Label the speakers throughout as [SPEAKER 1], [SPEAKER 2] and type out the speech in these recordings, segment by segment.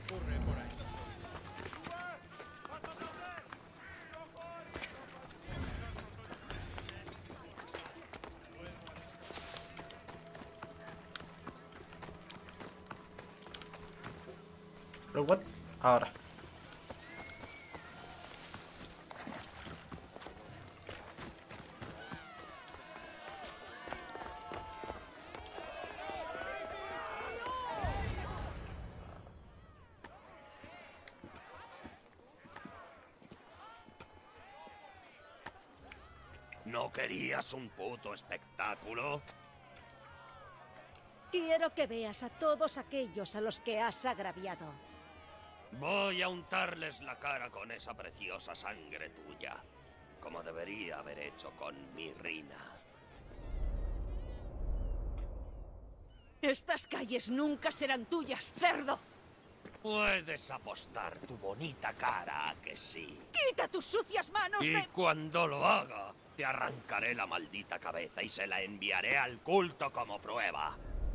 [SPEAKER 1] What? Ahora.
[SPEAKER 2] ¿No querías un puto espectáculo?
[SPEAKER 3] Quiero que veas a todos aquellos a los que has agraviado.
[SPEAKER 2] Voy a untarles la cara con esa preciosa sangre tuya, como debería haber hecho con mi Rina.
[SPEAKER 3] Estas calles nunca serán tuyas, cerdo.
[SPEAKER 2] Puedes apostar tu bonita cara a que sí.
[SPEAKER 3] ¡Quita tus sucias manos
[SPEAKER 2] Y
[SPEAKER 3] de...
[SPEAKER 2] cuando lo haga, te arrancaré la maldita cabeza y se la enviaré al culto como prueba.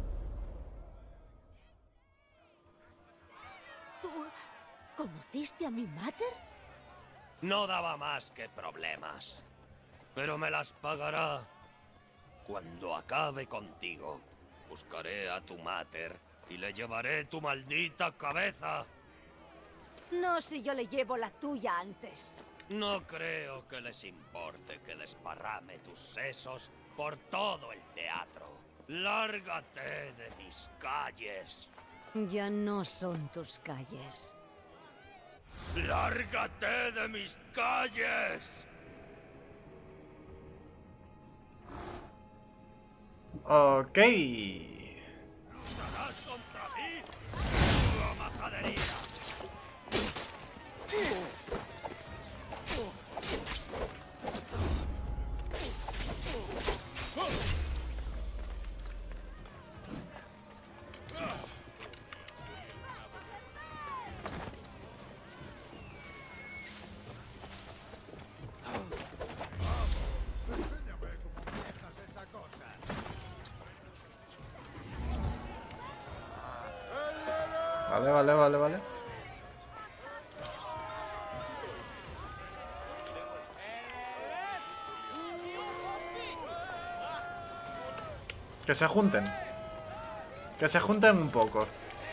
[SPEAKER 3] ¿Tú conociste a mi mater?
[SPEAKER 2] No daba más que problemas. Pero me las pagará. Cuando acabe contigo, buscaré a tu mater y le llevaré tu maldita cabeza.
[SPEAKER 3] No si yo le llevo la tuya antes.
[SPEAKER 2] No creo que les importe que desparrame tus sesos por todo el teatro. Lárgate de mis calles.
[SPEAKER 3] Ya no son tus calles.
[SPEAKER 2] ¡Lárgate de mis calles!
[SPEAKER 1] Ok.
[SPEAKER 2] ¿Lucharás contra mí? ¡La majadería!
[SPEAKER 1] Vale. Que se junten. Que se junten un poco.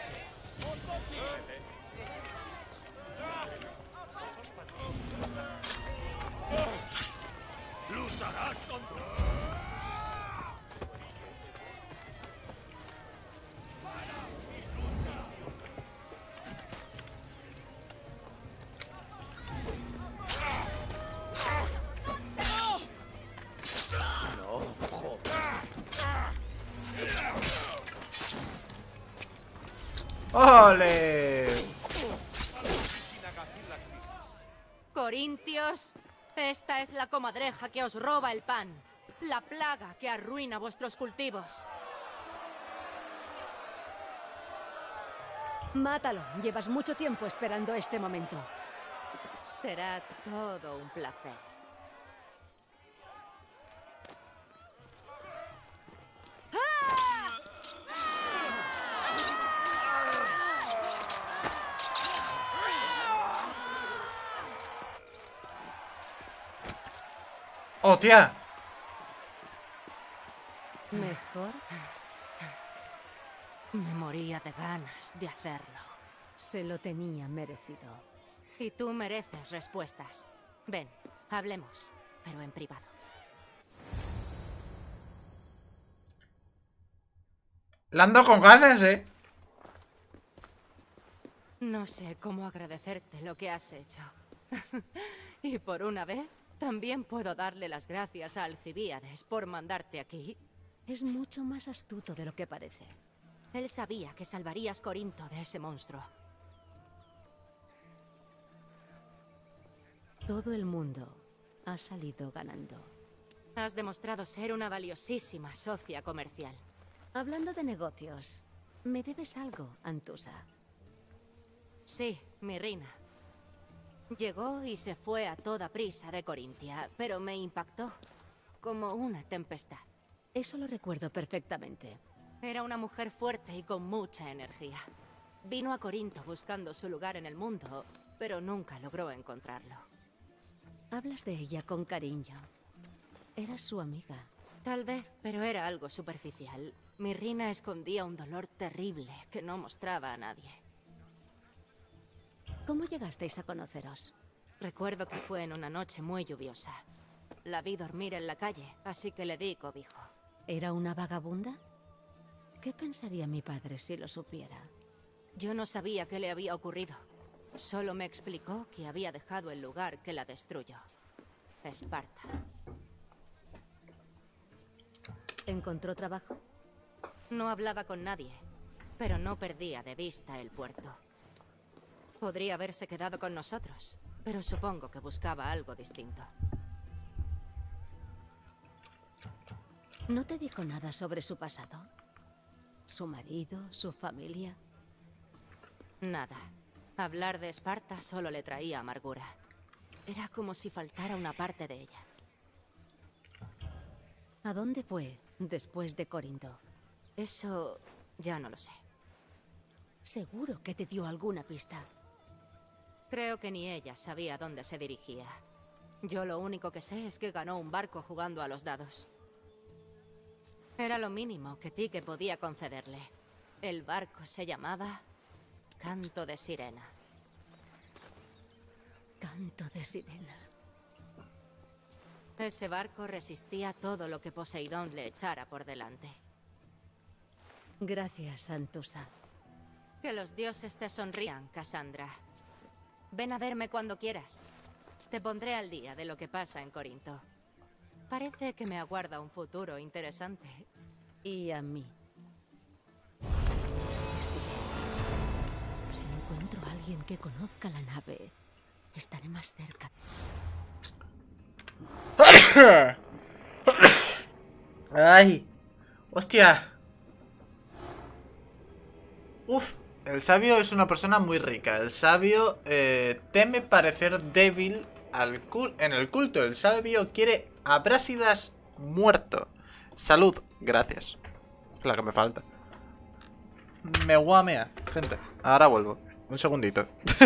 [SPEAKER 2] ¡Lucharás contra...
[SPEAKER 1] ¡Ole!
[SPEAKER 4] Corintios, esta es la comadreja que os roba el pan. La plaga que arruina vuestros cultivos.
[SPEAKER 3] Mátalo. Llevas mucho tiempo esperando este momento.
[SPEAKER 4] Será todo un placer.
[SPEAKER 1] ¡Oh, tía!
[SPEAKER 3] ¿Mejor?
[SPEAKER 4] Me moría de ganas de hacerlo.
[SPEAKER 3] Se lo tenía merecido.
[SPEAKER 4] Y tú mereces respuestas. Ven, hablemos, pero en privado.
[SPEAKER 1] La ando con ganas,
[SPEAKER 4] No sé cómo agradecerte lo que has hecho. Y por una vez, también puedo darle las gracias a Alcibíades por mandarte aquí.
[SPEAKER 3] Es mucho más astuto de lo que parece.
[SPEAKER 4] Él sabía que salvarías Corinto de ese monstruo.
[SPEAKER 3] Todo el mundo ha salido ganando.
[SPEAKER 4] Has demostrado ser una valiosísima socia comercial.
[SPEAKER 3] Hablando de negocios, me debes algo, Antusa.
[SPEAKER 4] Sí, mi reina. Llegó y se fue a toda prisa de Corintia, pero me impactó como una tempestad.
[SPEAKER 3] Eso lo recuerdo perfectamente.
[SPEAKER 4] Era una mujer fuerte y con mucha energía. Vino a Corinto buscando su lugar en el mundo, pero nunca logró encontrarlo.
[SPEAKER 3] Hablas de ella con cariño. Era su amiga.
[SPEAKER 4] Tal vez, pero era algo superficial. Mirrina escondía un dolor terrible que no mostraba a nadie.
[SPEAKER 3] ¿Cómo llegasteis a conoceros?
[SPEAKER 4] Recuerdo que fue en una noche muy lluviosa. La vi dormir en la calle, así que le di cobijo.
[SPEAKER 3] ¿Era una vagabunda? ¿Qué pensaría mi padre si lo supiera?
[SPEAKER 4] Yo no sabía qué le había ocurrido. Solo me explicó que había dejado el lugar que la destruyó. Esparta.
[SPEAKER 3] ¿Encontró trabajo?
[SPEAKER 4] No hablaba con nadie, pero no perdía de vista el puerto. Podría haberse quedado con nosotros, pero supongo que buscaba algo distinto.
[SPEAKER 3] ¿No te dijo nada sobre su pasado? ¿Su marido? ¿Su familia?
[SPEAKER 4] Nada. Hablar de Esparta solo le traía amargura. Era como si faltara una parte de ella.
[SPEAKER 3] ¿A dónde fue después de Corinto?
[SPEAKER 4] Eso ya no lo sé.
[SPEAKER 3] Seguro que te dio alguna pista.
[SPEAKER 4] Creo que ni ella sabía dónde se dirigía. Yo lo único que sé es que ganó un barco jugando a los dados. Era lo mínimo que Tyche podía concederle. El barco se llamaba Canto de Sirena.
[SPEAKER 3] Canto de sirena.
[SPEAKER 4] Ese barco resistía todo lo que Poseidón le echara por delante.
[SPEAKER 3] Gracias, Antusa.
[SPEAKER 4] Que los dioses te sonrían, Cassandra. Ven a verme cuando quieras. Te pondré al día de lo que pasa en Corinto. Parece que me aguarda un futuro interesante.
[SPEAKER 3] Y a mí. Sí. Si encuentro a alguien que conozca la nave, estaré más cerca.
[SPEAKER 1] ¡Ay! ¡Hostia! Uf, el sabio es una persona muy rica. El sabio teme parecer débil en el culto. El sabio quiere a Brásidas muerto. Salud, gracias. Es la que me falta. Me guamea, gente. Ahora vuelvo. Un segundito.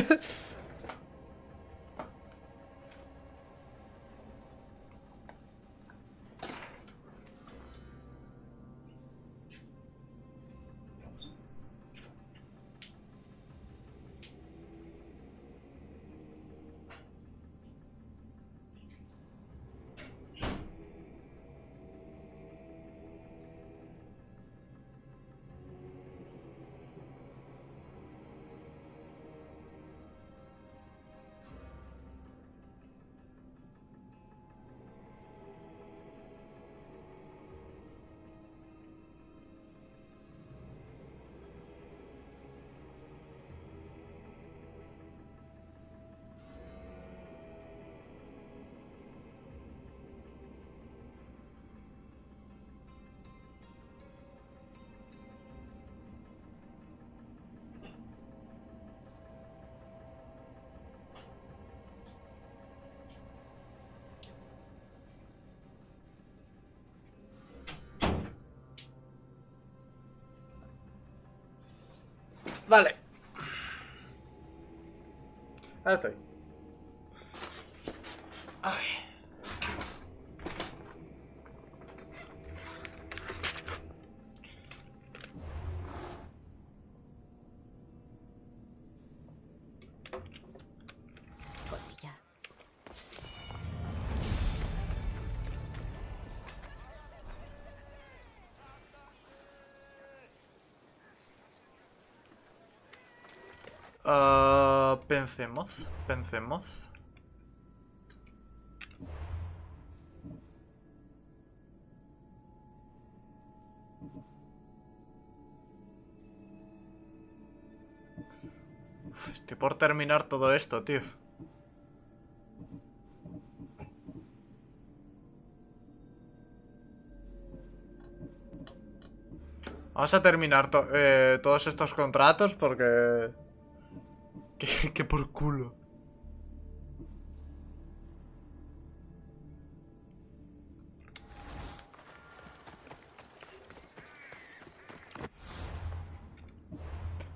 [SPEAKER 1] Vale. Ahora estoy. Ay.
[SPEAKER 3] Con ella.
[SPEAKER 1] Pensemos. Uf, estoy por terminar todo esto, tío. Vamos a terminar todos estos contratos porque... Que por culo.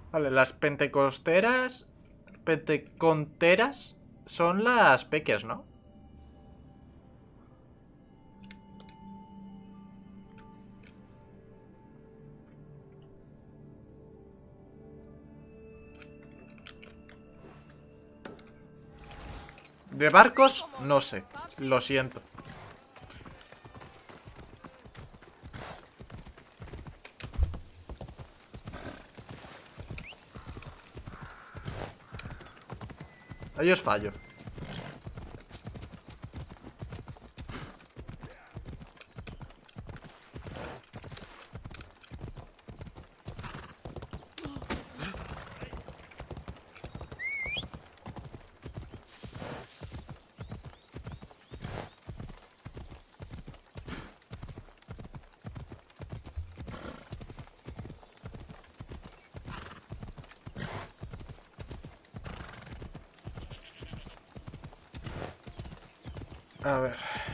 [SPEAKER 1] Vale, las pentecosteras... Penteconteras son las peques, ¿no? De barcos, no sé. Lo siento. Ahí os fallo. A ver.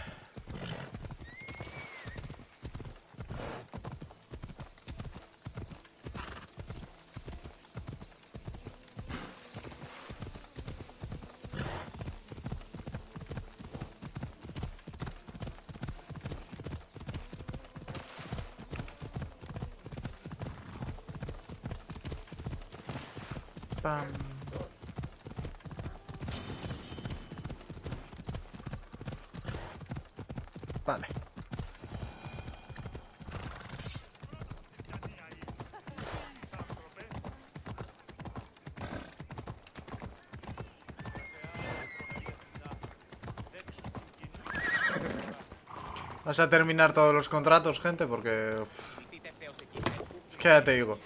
[SPEAKER 1] Pam. Vale. Vas a terminar todos los contratos, gente, porque... ¿Qué ya te digo?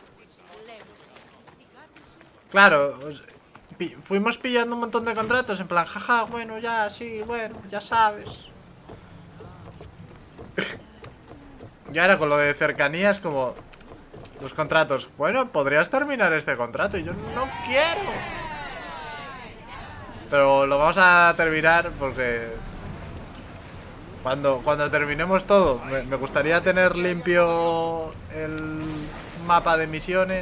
[SPEAKER 1] Claro, fuimos pillando un montón de contratos, en plan, jaja, bueno, ya, sí, bueno, ya sabes. Y ahora con lo de cercanías, como... Los contratos, bueno, podrías terminar este contrato y yo no quiero. Pero lo vamos a terminar porque... Cuando terminemos todo, me gustaría tener limpio el mapa de misiones.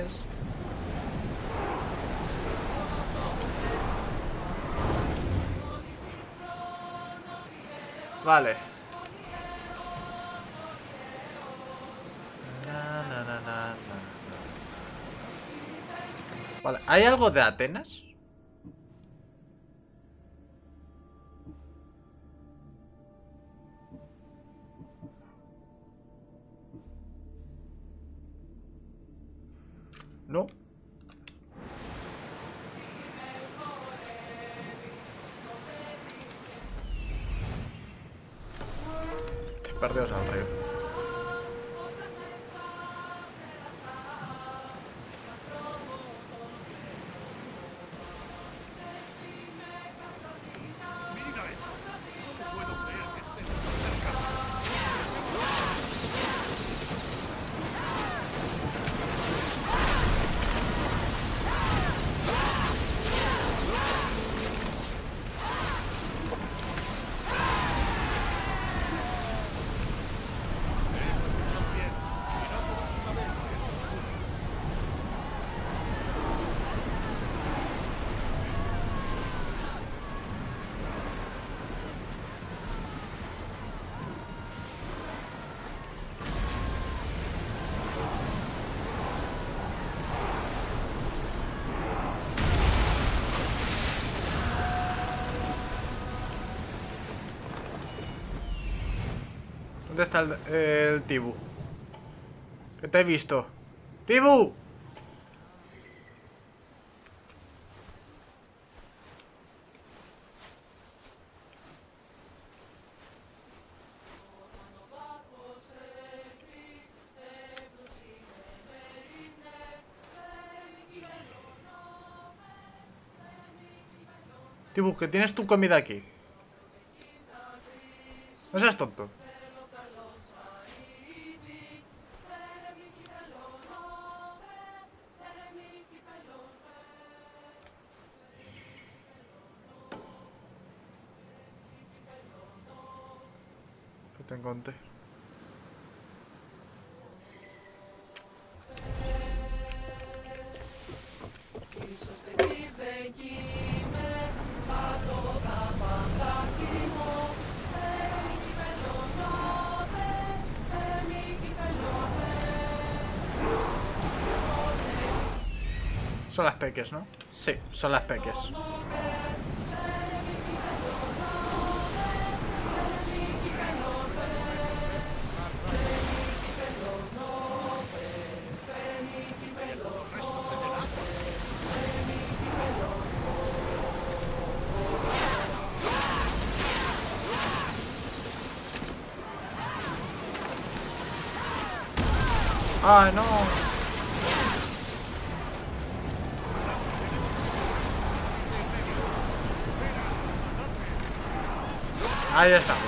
[SPEAKER 1] Vale. Vale, ¿hay algo de Atenas? No. Perdidos al río. ¿Dónde está el Tibu? Que te he visto. ¡Tibu! Tibu, que tienes tu comida aquí. No seas tonto. Que te encontré. Son las peques, ¿no? Sí, son las peques. ¡Ah, no! Ahí estamos.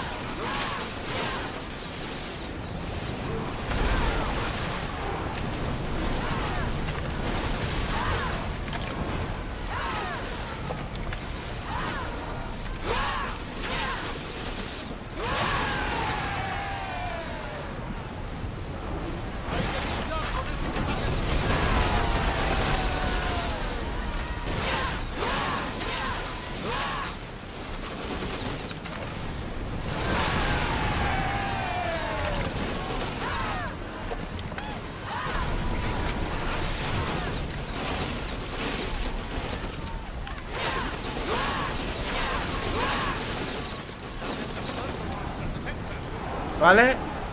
[SPEAKER 1] ¿Vale?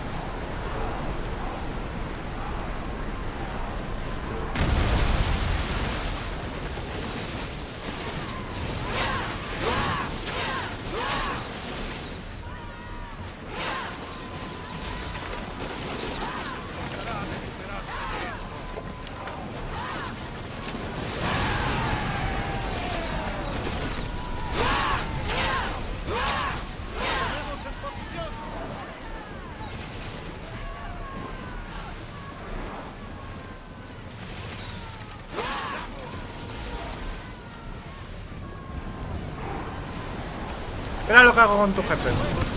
[SPEAKER 1] Mira lo que hago con tu jefe.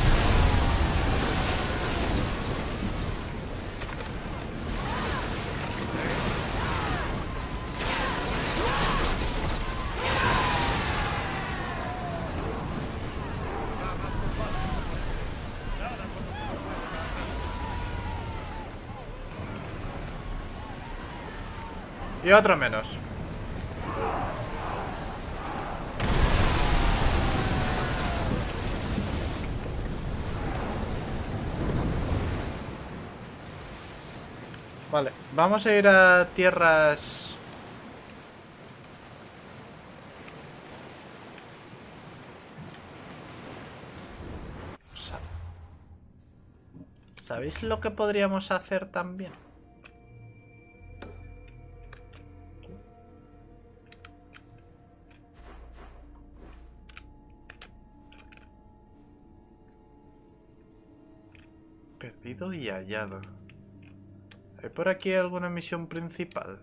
[SPEAKER 1] Y otro menos. Vale, vamos a ir a tierras... ¿Sabéis lo que podríamos hacer también? Perdido y hallado. ¿Hay por aquí alguna misión principal?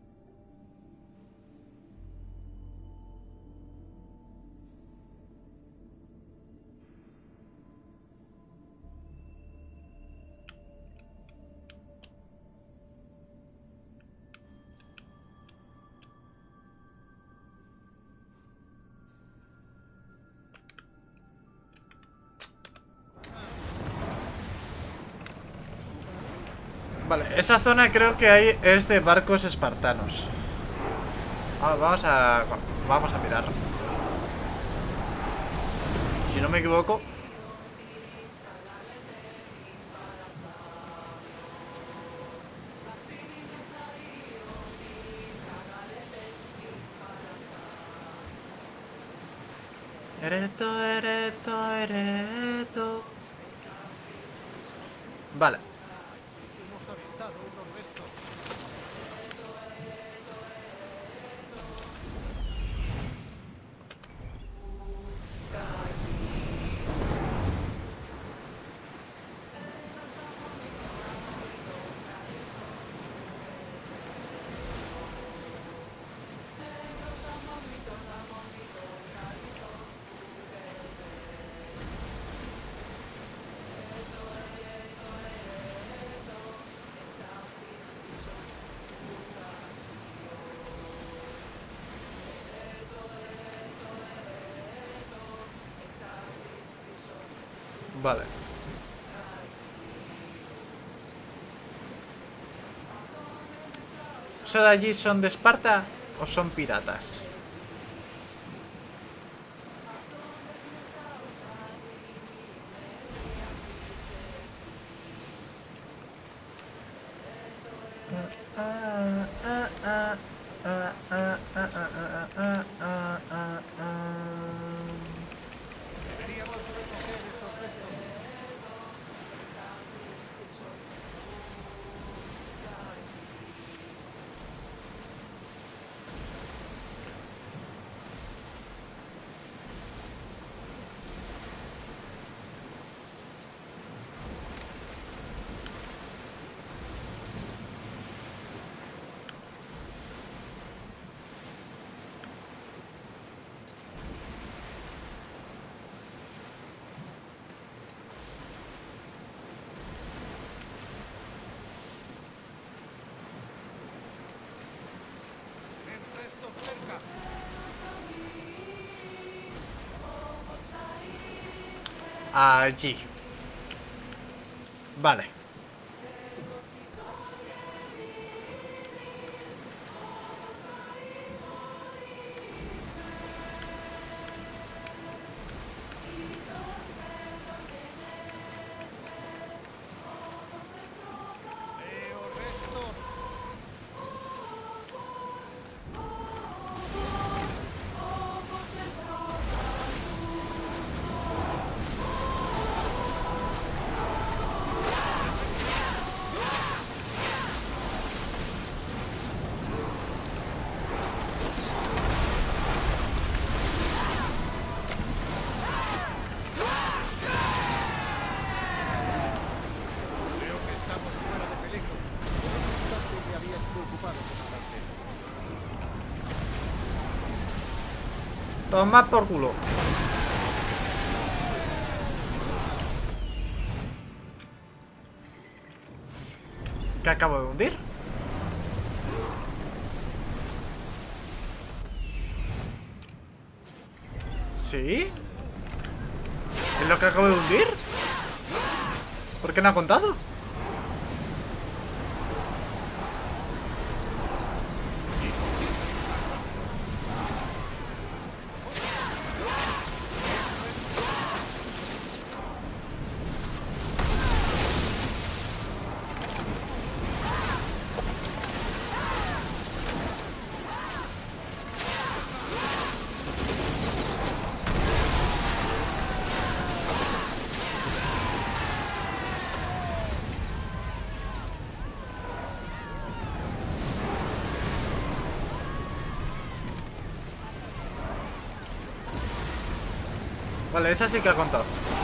[SPEAKER 1] Vale, esa zona creo que hay es de barcos espartanos. Vamos a mirar. Si no me equivoco. Ereto. Vale. Vale. ¿Eso de allí son de Esparta? ¿O son piratas? Allí. Vale. Toma por culo. ¿Qué acabo de hundir? ¿Sí? ¿Es lo que acabo de hundir? ¿Por qué no ha contado? Vale, esa sí que ha contado.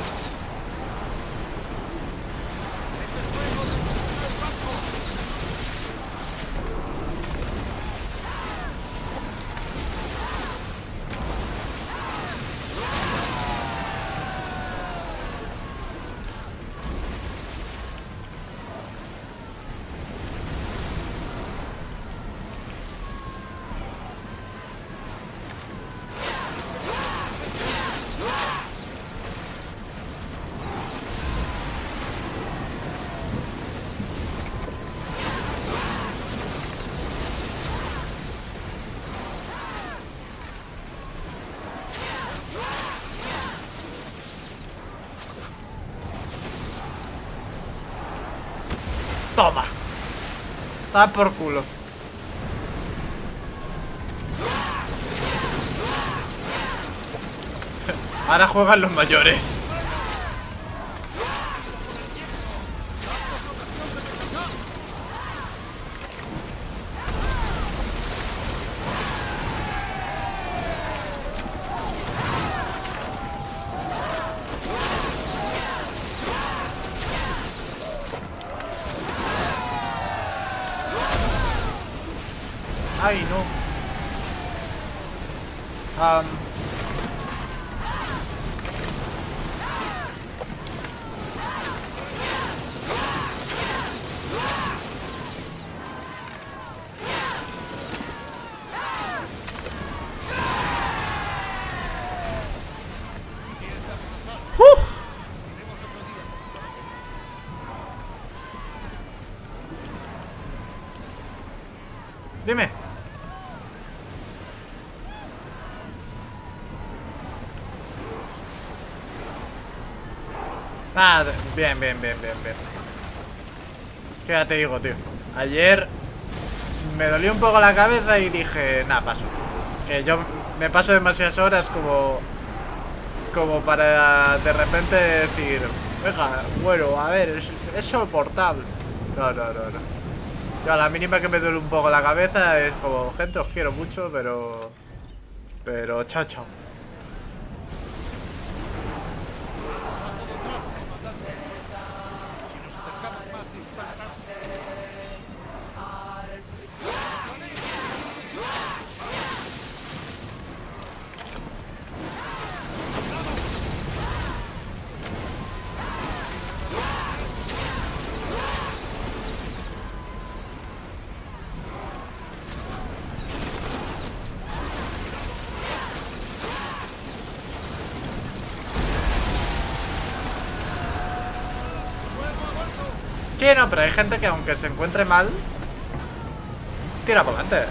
[SPEAKER 1] Toma. Da por culo. Ahora juegan los mayores. Ay, no. Dime. Ah, bien, bien, bien, bien, bien. ¿Qué ya te digo, tío? Ayer me dolió un poco la cabeza y dije, nah, paso. Que yo me paso demasiadas horas como para de repente decir, venga, bueno, a ver, es soportable. No, no, no, no. Yo a la mínima que me duele un poco la cabeza es como, gente, os quiero mucho, pero chao, chao. Sí, no, pero hay gente que aunque se encuentre mal, tira por adelante.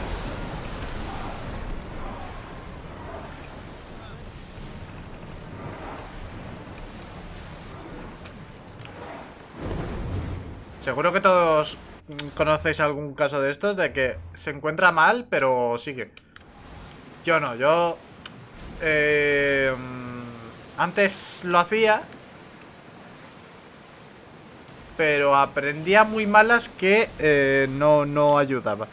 [SPEAKER 1] Seguro que todos conocéis algún caso de estos de que se encuentra mal, pero sigue. Yo no, yo antes lo hacía, pero aprendía muy malas que no ayudaba.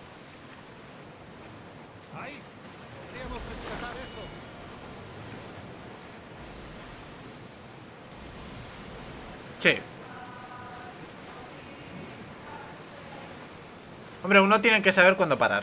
[SPEAKER 5] Ahí, podríamos rescatar esto.
[SPEAKER 1] Sí. Hombre, uno tiene que saber cuándo parar.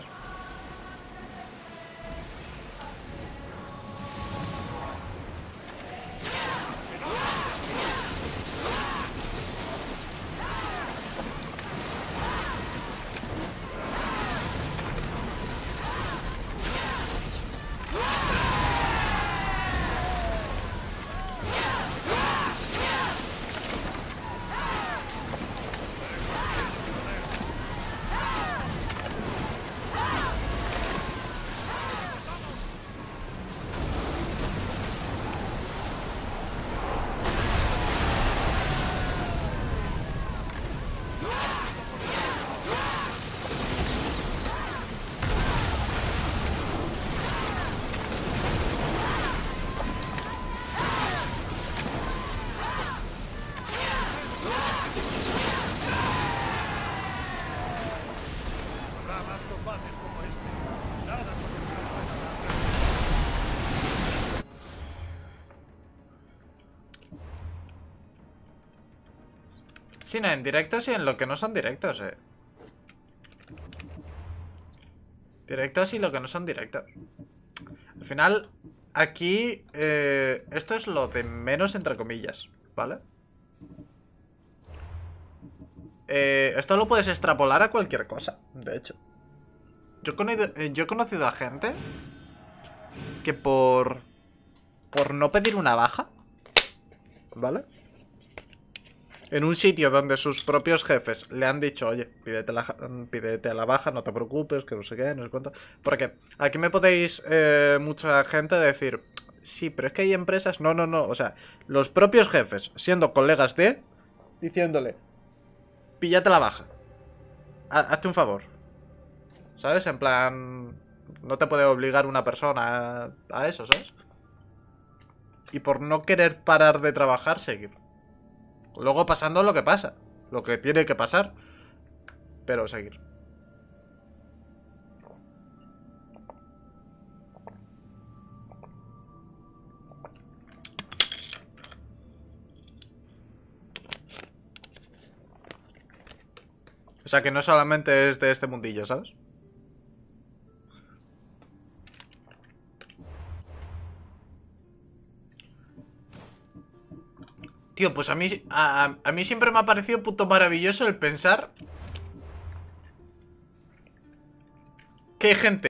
[SPEAKER 5] Habrá más combates como este. Nada por lo que no pueda dar.
[SPEAKER 1] Sí, no, en directos y en lo que no son directos, Directos y lo que no son directos. Al final, aquí esto es lo de menos entre comillas, ¿vale? Esto lo puedes extrapolar a cualquier cosa, de hecho. Yo he conocido a gente que por no pedir una baja, ¿vale? En un sitio donde sus propios jefes le han dicho, oye, pídete a la baja, no te preocupes, que no sé qué, no sé cuánto. Porque aquí me podéis, mucha gente decir, sí, pero es que hay empresas, no, o sea, los propios jefes, siendo colegas diciéndole, píllate la baja, hazte un favor, ¿sabes? En plan, no te puede obligar una persona a eso, ¿sabes? Y por no querer parar de trabajar, seguir. Luego pasando lo que pasa, lo que tiene que pasar, pero seguir. O sea que no solamente es de este mundillo, ¿sabes? Tío, pues a mí siempre me ha parecido puto maravilloso el pensar que hay gente